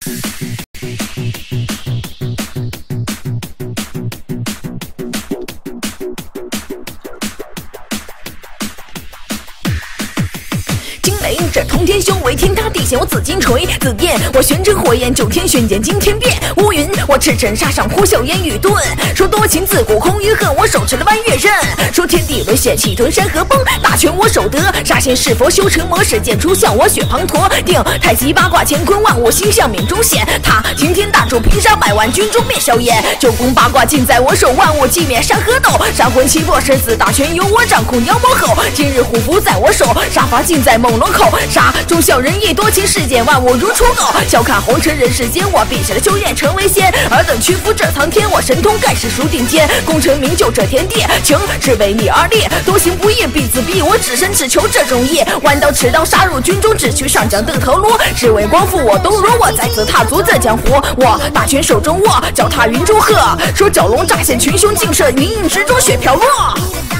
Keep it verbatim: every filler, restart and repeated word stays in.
这通天修为，天塌地陷，我紫金锤；紫焰，我玄真火焰，九天玄剑惊天变。乌云，我赤尘沙上呼啸烟雨遁。说多情自古空余恨，我手持了弯月刃。说天地沦陷，气吞山河崩。大权我手得，杀仙是佛修成魔，使剑出鞘，我血滂沱。定太极八卦乾坤，万物星象命中显。他擎天大柱，平杀百万军中灭硝烟。九宫八卦尽在我手，万物寂灭山河斗。杀魂七魄生死大权由我掌控，妖魔吼。今日虎符在我手，杀伐尽在猛龙口。杀忠孝仁义，多情世间，万物如刍狗。笑看红尘人世间，我避下了修炼成为仙。尔等屈服这苍天，我神通盖世数顶尖。功成名就这天地，情只为你而立。多行不义必自毙，我只身只求这种义。弯刀持刀杀入军中，只取上将的头颅。只为光复我东荣，我再次踏足这江湖。我大权手中握，脚踏云中鹤。说蛟龙乍现群雄，尽射云影之中雪飘落。